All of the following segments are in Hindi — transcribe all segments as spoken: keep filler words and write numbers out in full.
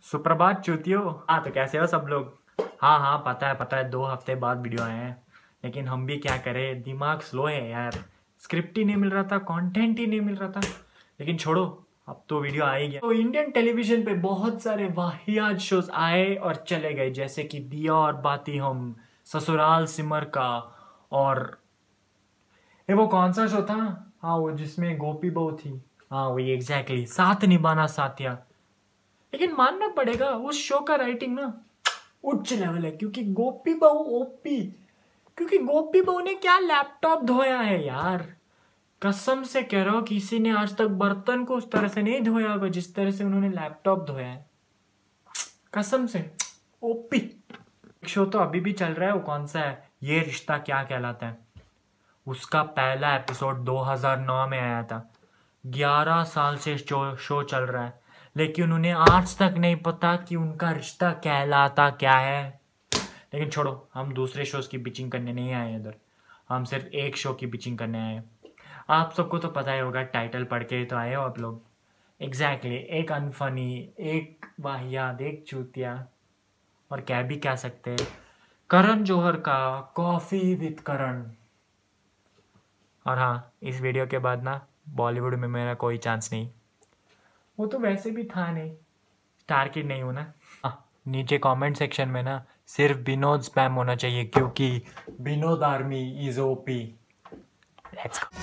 सुप्रभात चूतियो। हाँ तो कैसे हो सब लोग। हाँ हाँ पता है पता है दो हफ्ते बाद वीडियो आए हैं, लेकिन हम भी क्या करें, दिमाग स्लो है यार। स्क्रिप्ट ही नहीं मिल रहा था, कंटेंट ही नहीं मिल रहा था, लेकिन छोड़ो, अब तो वीडियो आ ही गया। तो इंडियन टेलीविजन पे बहुत सारे वाहियात शोज आए और चले गए, जैसे कि दिया और बाती हम, ससुराल सिमर का, और ये वो कौन सा शो था, हाँ वो जिसमें गोपी बहू थी, हाँ वही एग्जैक्टली, साथ निभाना साथिया। लेकिन मानना पड़ेगा उस शो का राइटिंग ना उच्च लेवल है, क्योंकि गोपी बहू ओपी, क्योंकि गोपी बहू ने क्या लैपटॉप धोया है यार। कसम से कह रहा हूं, किसी ने आज तक बर्तन को उस तरह से नहीं धोया होगा जिस तरह से उन्होंने लैपटॉप धोया है, कसम से ओपी। शो तो अभी भी चल रहा है, वो कौन सा है, ये रिश्ता क्या कहलाता है। उसका पहला एपिसोड दो हज़ार नौ में आया था, ग्यारह साल से शो शो चल रहा है, लेकिन उन्हें आज तक नहीं पता कि उनका रिश्ता कहलाता क्या है। लेकिन छोड़ो, हम दूसरे शोज की पिचिंग करने नहीं आए इधर, हम सिर्फ एक शो की पिचिंग करने आए हैं। आप सबको तो पता ही होगा, टाइटल पढ़ के तो आए हो आप लोग। एग्जैक्टली exactly, एक अनफनी, एक वाहियात, एक चूतिया, और क्या भी कह सकते हैं, करण जौहर का कॉफी विद करण। और हाँ, इस वीडियो के बाद ना बॉलीवुड में मेरा कोई चांस नहीं, वो तो वैसे भी था नहीं, स्टार किड नहीं हूं ना। हाँ, नीचे कमेंट सेक्शन में ना सिर्फ विनोद स्पैम होना चाहिए, क्योंकि Vinod army is OP. Let's go.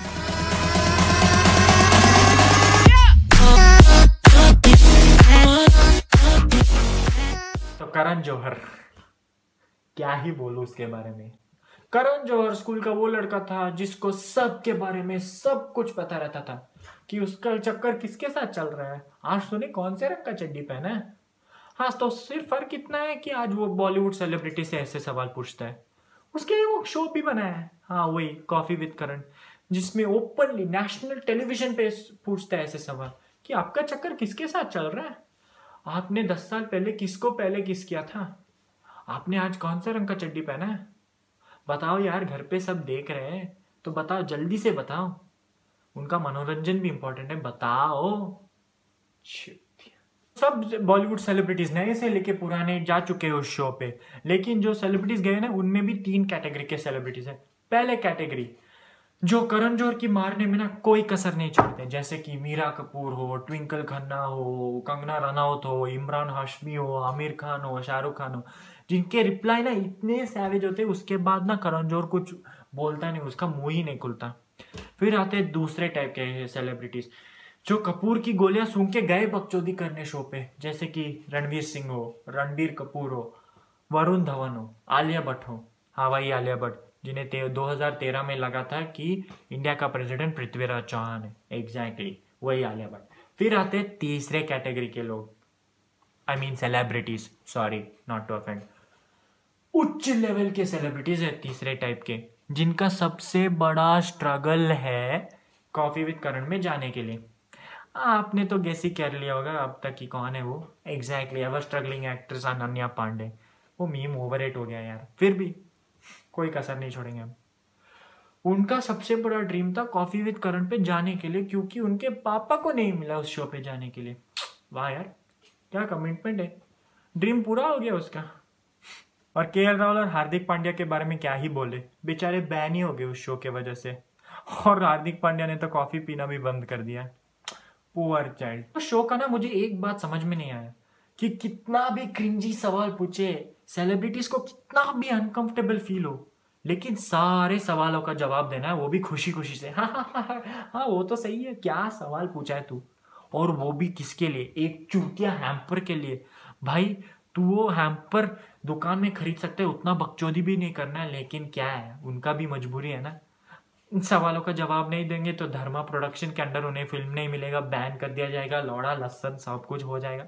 तो करण जौहर, क्या ही बोलूं उसके बारे में। करण जौहर स्कूल का वो लड़का था जिसको सब के बारे में सब कुछ पता रहता था, कि उसका चक्कर किसके साथ चल रहा है, आज तूने कौन से रंग का चड्डी पहना है। हाँ तो सिर्फ फर्क इतना है कि आज वो बॉलीवुड सेलिब्रिटी से ऐसे सवाल पूछता है। उसके लिए वो शो भी बनाया है, हाँ वही कॉफी विद करण, जिसमें ओपनली नेशनल टेलीविजन पे पूछता है ऐसे सवाल कि आपका चक्कर किसके साथ चल रहा है, आपने दस साल पहले किसको पहले किस किया था, आपने आज कौन सा रंग का चड्डी पहना है, बताओ यार, घर पे सब देख रहे हैं तो बताओ, जल्दी से बताओ, उनका मनोरंजन भी इंपॉर्टेंट है, बताओ। सब बॉलीवुड सेलिब्रिटीज नए से लेके पुराने जा चुके हैं उस शो पे, लेकिन जो सेलिब्रिटीज गए ना उनमें भी तीन कैटेगरी के सेलिब्रिटीज हैं। पहले कैटेगरी जो करण जौहर की मारने में ना कोई कसर नहीं छोड़ते, जैसे कि मीरा कपूर हो, ट्विंकल खन्ना हो, कंगना रनौत हो, इमरान हाशमी हो, आमिर खान हो, शाहरुख खान हो, जिनके रिप्लाई ना इतने सैवेज होते, उसके बाद ना करण जौहर कुछ बोलता नहीं, उसका मुंह ही नहीं खुलता। फिर आते दूसरे टाइप के सेलिब्रिटीज जो कपूर की गोलियां सूंघ के गए बकचोदी करने शो पे, जैसे कि रणवीर सिंह हो, रणबीर कपूर हो, वरुण धवन हो, आलिया भट्ट हो, हाँ वही आलिया भट्ट, जिन्हें दो हज़ार तेरह में लगा था कि इंडिया का प्रेसिडेंट पृथ्वीराज चौहान है, एग्जैक्टली exactly, वही आलिया भट्ट। फिर आते तीसरे कैटेगरी के लोग, I mean celebrities, sorry not to offend, उच्च लेवल के सेलिब्रिटीज है तीसरे टाइप के, जिनका सबसे बड़ा स्ट्रगल है कॉफी विद करण में जाने के लिए। आपने तो गेस ही कर लिया होगा अब तक कि कौन है वो, exactly ever struggling actress Ananya Pandey. वो मीम ओवररेट हो गया यार, फिर भी कोई कसर नहीं छोड़ेंगे हम। उनका सबसे बड़ा ड्रीम था कॉफी विद करण पे जाने के लिए, क्योंकि उनके पापा को नहीं मिला उस शो पे जाने के लिए। वाह यार, क्या कमिटमेंट है, ड्रीम पूरा हो गया उसका। और के एल राहुल और हार्दिक पांड्या के बारे में क्या ही बोले, बेचारे बैन ही हो गए उस शो के वजह से, और हार्दिक पांड्या ने तो कॉफी पीना भी बंद कर दिया, पुअर चाइल्ड। तो शो का ना मुझे एक बात समझ में नहीं आया कि कितना भी क्रिंजी सवाल पूछे, सेलिब्रिटीज को कितना भी अनकंफर्टेबल फील हो, लेकिन सारे सवालों का जवाब देना है, वो भी खुशी खुशी से। हाँ हाँ हाँ हाँ वो तो सही है, क्या सवाल पूछा है तू, और वो भी किसके लिए, एक चूतिया हैम्पर के लिए। भाई तू वो हैम्पर दुकान में खरीद सकते है, उतना बकचोदी भी नहीं करना है, लेकिन क्या है, उनका भी मजबूरी है ना। इन सवालों का जवाब नहीं देंगे तो धर्मा प्रोडक्शन के अंडर उन्हें फिल्म नहीं मिलेगा, बैन कर दिया जाएगा, लौड़ा लसन सब कुछ हो जाएगा।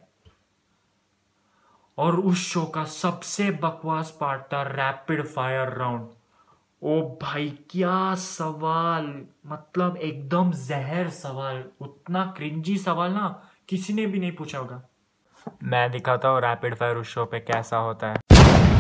और उस शो का सबसे बकवास पार्ट था रैपिड फायर राउंड। ओ भाई क्या सवाल, मतलब एकदम जहर सवाल, उतना क्रिंजी सवाल ना किसी ने भी नहीं पूछा होगा। मैं दिखाता हूँ रैपिड फायर उस शो पे कैसा होता है।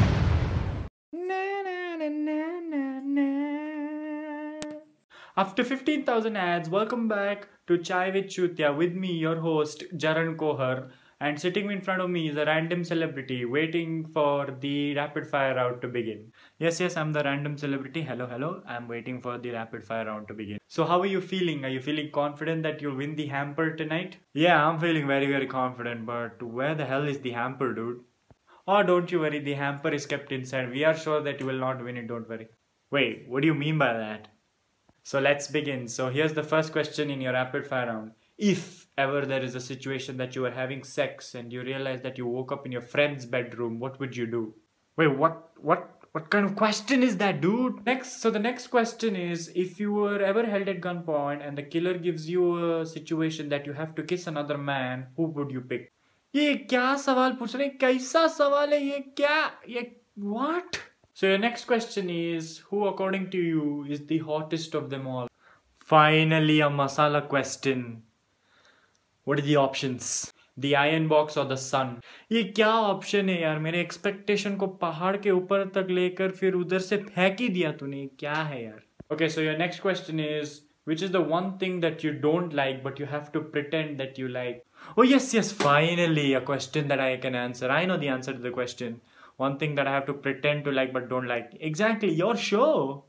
After fifteen thousand ads, welcome back to Chai with Chutya with me, your host, Jaran Kohar. And sitting in front of me is a random celebrity waiting for the rapid fire round to begin. Yes, yes, I'm the random celebrity. Hello, hello. I'm waiting for the rapid fire round to begin. So how are you feeling? Are you feeling confident that you'll win the hamper tonight? Yeah, I'm feeling very, very confident. But where the hell is the hamper, dude? Oh, don't you worry. The hamper is kept inside. We are sure that you will not win it. Don't worry. Wait, what do you mean by that? So let's begin. So here's the first question in your rapid fire round. If ever there is a situation that you are having sex and you realize that you woke up in your friend's bedroom, what would you do? Wait, what what what kind of question is that, dude? Next, so the next question is, if you were ever held at gunpoint and the killer gives you a situation that you have to kiss another man, who would you pick? ये क्या सवाल पूछ रहे हैं? कैसा सवाल है ये? क्या ये what? So your next question is, who according to you is the hottest of them all? Finally, a masala question. What are the options? The iron box or the sun? ये क्या ऑप्शन है यार? मेरे एक्सपेक्टेशन को पहाड़ के ऊपर तक लेकर फिर उधर से फेंक ही दिया तूने. क्या है यार? Okay, so your next question is, which is the one thing that you don't like but you have to pretend that you like? Oh yes, yes, finally a question that I can answer. I know the answer to the question. One thing that I have to pretend to like but don't like. Exactly, your show.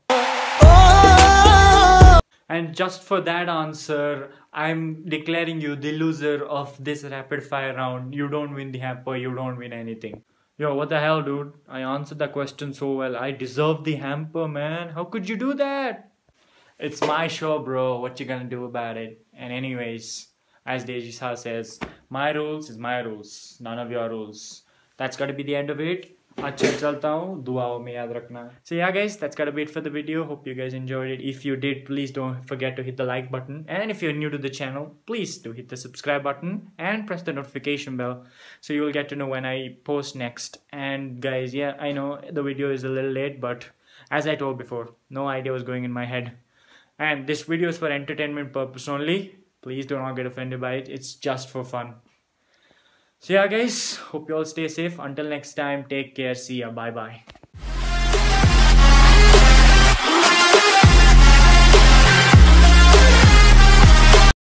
And just for that answer, I'm declaring you the loser of this rapid fire round. You don't win the hamper, you don't win anything. Yo, what the hell, dude? I answered that question so well. I deserve the hamper, man. How could you do that? It's my show, bro. What you gonna do about it? And anyways, as Deji Shah says, my rules is my rules. None of your rules. That's gotta be the end of it. अच्छा चलता हूँ, दुआओं में याद रखना. So yeah guys, that's gotta be it for the video. Hope you guys enjoyed it. If you did, please don't forget to hit the like button. And if you're new to the channel, please do hit the subscribe button and press the notification bell so you'll get to know when I post next. And guys, yeah, I know the video is a little late, but as I told before, no idea was going in my head. And this video is for entertainment purpose only. Please do not get offended by it. It's just for fun. So yeah guys, hope you all stay safe. Until next time, take care. See ya. Bye bye.